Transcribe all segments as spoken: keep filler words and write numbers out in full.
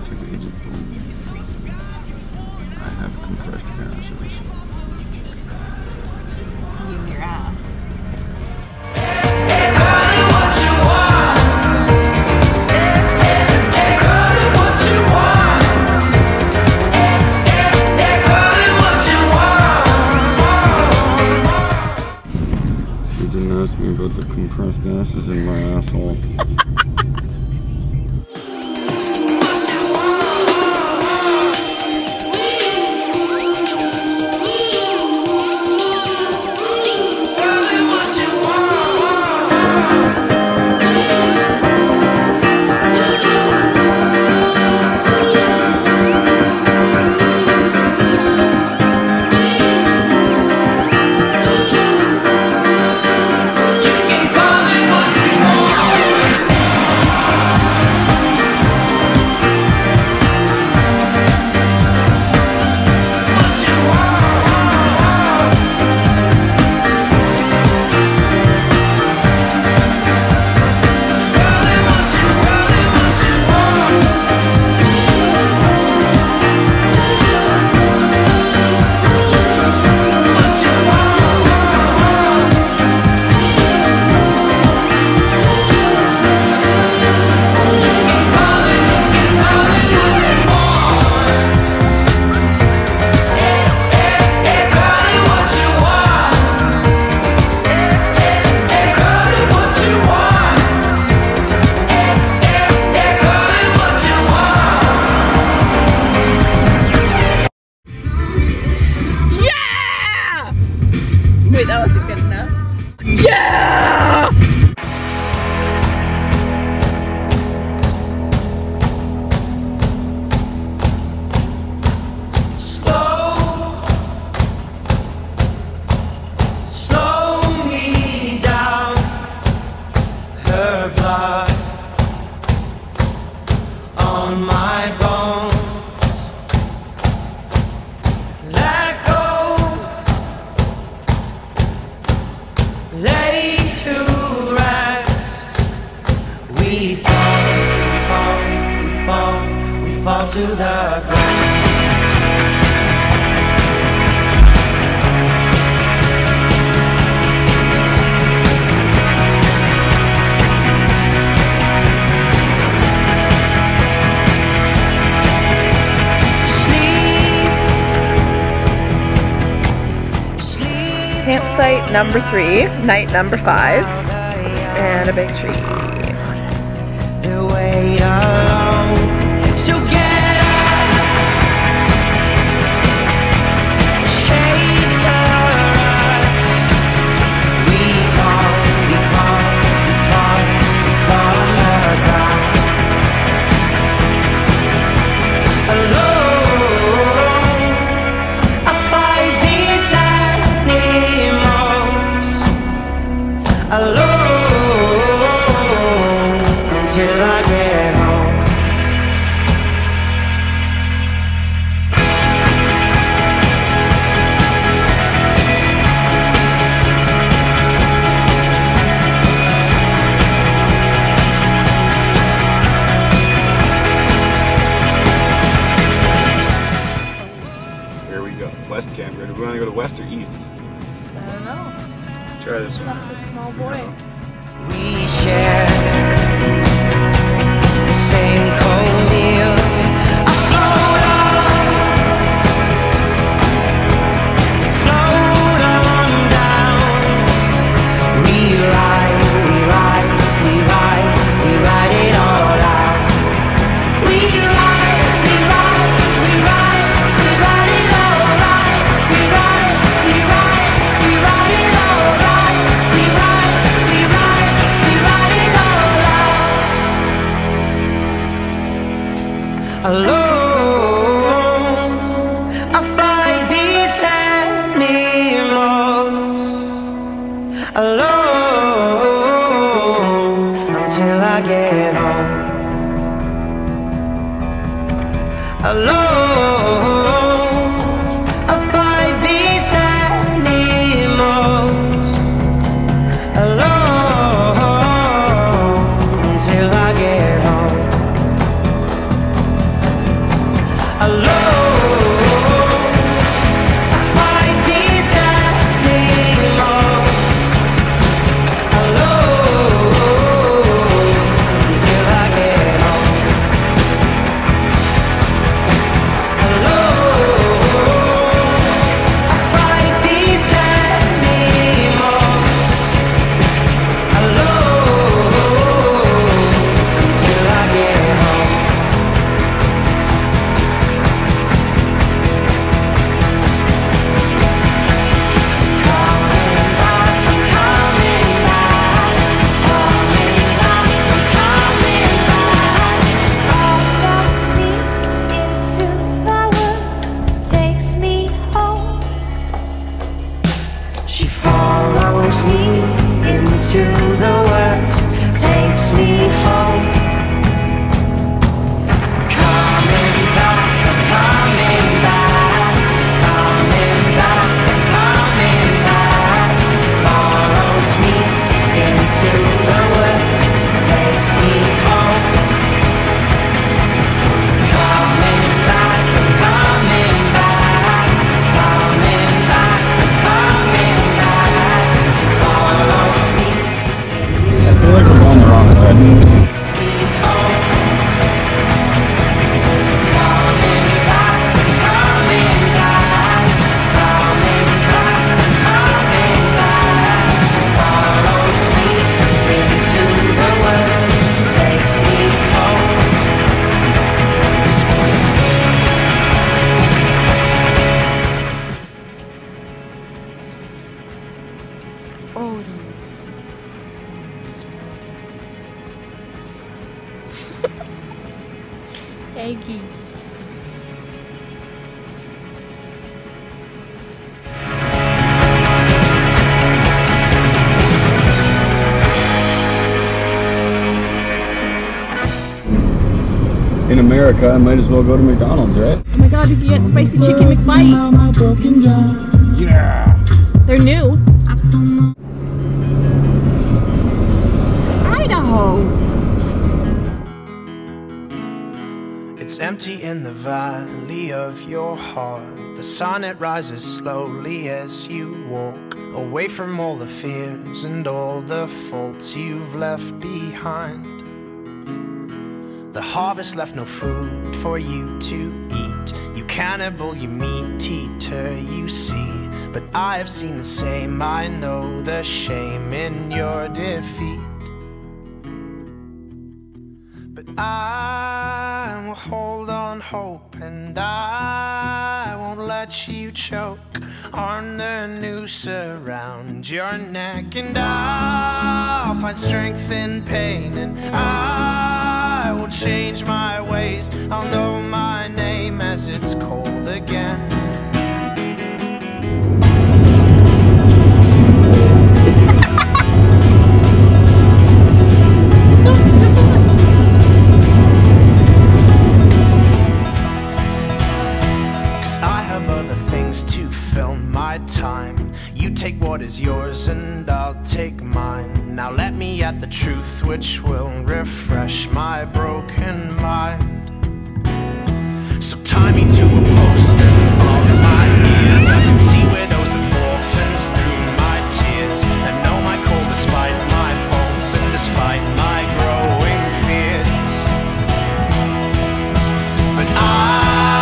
to the age of boom. I have compressed gases. You and your ass. She didn't ask me about the compressed gases in my asshole. Wait, that wasn't good enough. Yeah! Slow, slow me down. Her blood on my bones. Let go. Lay to rest. We fall, we fall, we fall, we fall to the ground. Campsite number three, night number five, and a big tree. The weight alone. So get up, shake the rust. We crawl, we crawl, we crawl, we crawl on the ground. Alone, I fight these animals. Alone until I get home. Here we go. West Canberra. Do we want to go to west or east? I don't know. Let's try this one. That's a small boy. We share the same cold meal. I float on, float on down. We ride, we ride, we ride, we ride it all out. We ride, we ride, we ride, we ride it all out. We ride, we ride, we ride it all out. We ride, we ride, we ride it all out. Alone, I fight these animals. Alone until I get home. Alone, I fight these animals. Alone until I get home. follows me into the woods, takes me home. Coming back, coming back, coming back, coming back. Follows me into the woods, takes me home. Coming back, coming back, coming back, coming back. Follows me into I feel like we're going the wrong way. Eggies. In America, I might as well go to McDonald's, right? Oh my god, you can get spicy chicken McBite. Yeah! They're new. Idaho. It's empty in the valley of your heart. The sun, it rises slowly as you walk away from all the fears and all the faults you've left behind. The harvest left no food for you to eat. You cannibal, you meat eater, you see. But I have seen the same, I know the shame in your defeat. But I will hold on hope, and I won't let you choke on the noose around your neck. And I'll find strength in pain, and I will change my ways. I'll know my name as it's cold again. Time. You take what is yours and I'll take mine. Now let me at the truth which will refresh my broken mind. So tie me to a post and block my ears. I can see widows of orphans through my tears, and know my call despite my faults and despite my growing fears. But I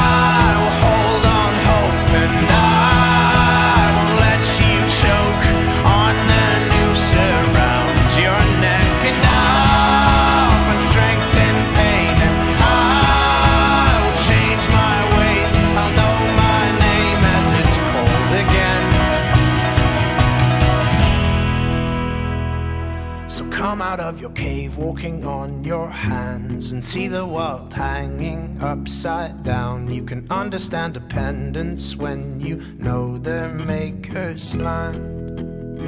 come out of your cave, walking on your hands, and see the world hanging upside down. You can understand dependence when you know their maker's land.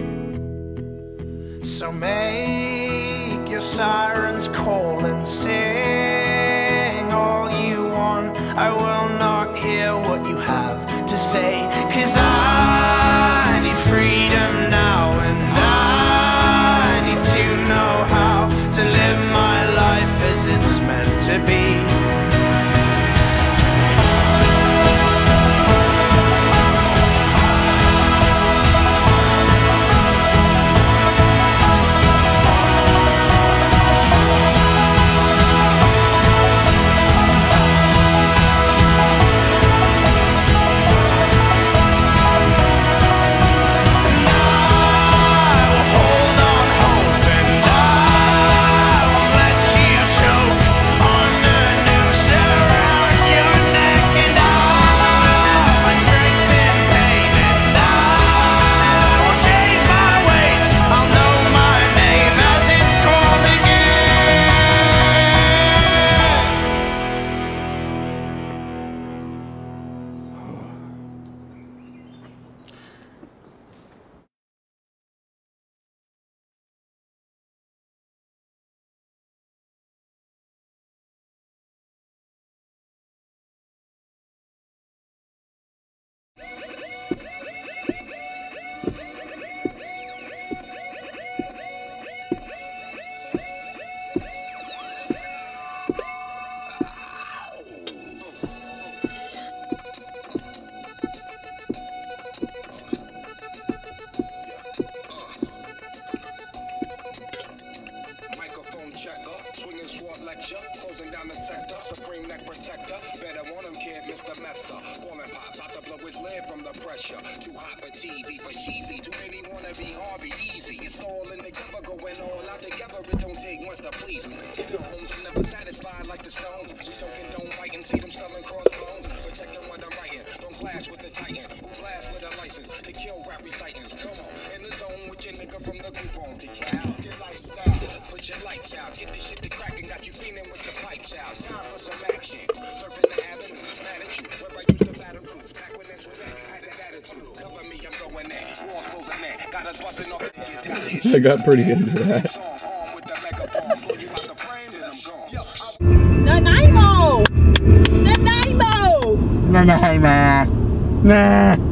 So make your sirens call and sing all you want. I will not hear what you have to say, 'cause I need freedom now, and I know how to live my life as it's meant to be. Too hot for T V, for cheesy. Too many wanna be Harvey Easy. It's all in the cover, going all out together. It don't take much to please me. Still homes are never satisfied like the Stones. We soaking, don't fight and see them selling crossbones. Protecting what I'm writing. Don't clash with the titan. Who blast with a license to kill rap recitants? Come on, in the zone with your nigga from the group on to cow. Your lifestyle, put your lights out. Get this shit to crackin', got you feeling with your pipes out. Time for some action. Surfing the avenue, mad at you. Where I used to battle cruise. Back when this was that, had that attitude. Cover me, I'm going next. Walls closing in. Got us busting off the niggas. Got this I got pretty into that. song on with the megaphone. Pull you out the frame, then I'm gone. Yo, I'm Nanaimo! Nanaimo! Nah, nah, nah. Nah.